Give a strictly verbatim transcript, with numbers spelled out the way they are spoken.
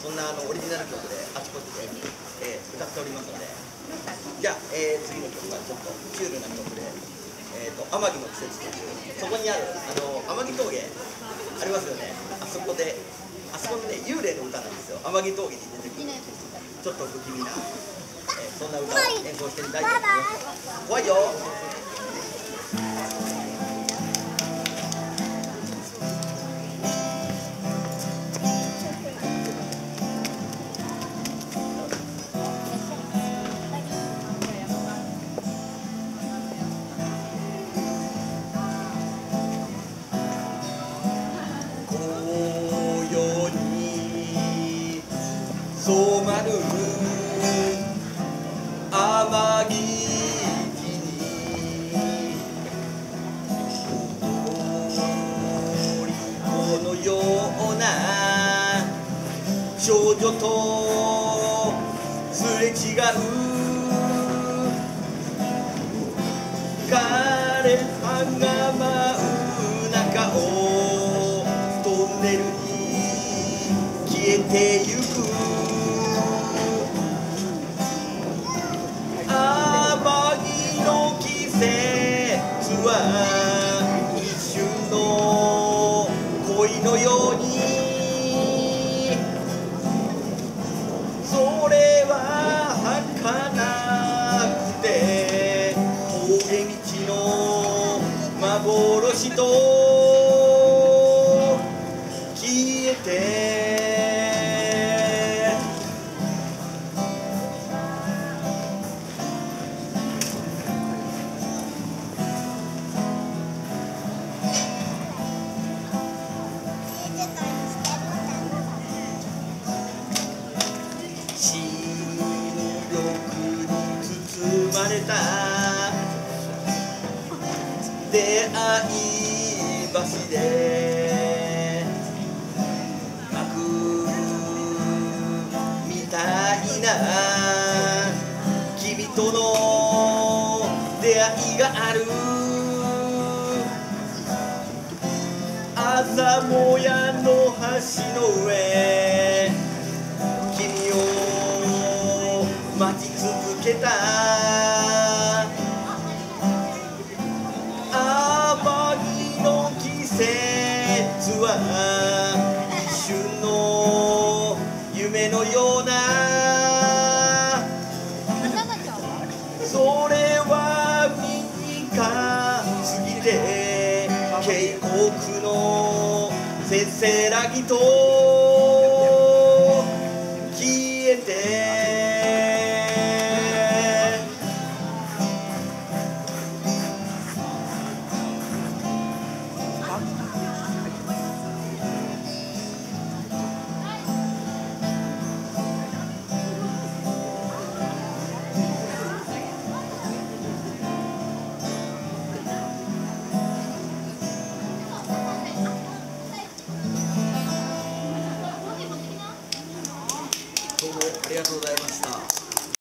そんなあのオリジナル曲であちこちで、えー、歌っておりますので、じゃあ、えー、次の曲はちょっとシュールな曲で、えーと、天城の季節という、そこにあるあの天城峠ありますよね。あそこで、あそこのね、幽霊の歌なんですよ。天城峠に出てくるちょっと不気味な、えー、そんな歌を演奏してみたいと思います。怖いよ。染まる天城に踊り子のような少女とすれ違う枯れ葉が舞う中をトンネルに消えてゆく一瞬の恋のようにそれは儚くて峠道の幻と消えて生まれた出会い橋で悪みたいな君との出会いがある朝もやの橋の上君を待ち続けたは一瞬の夢のような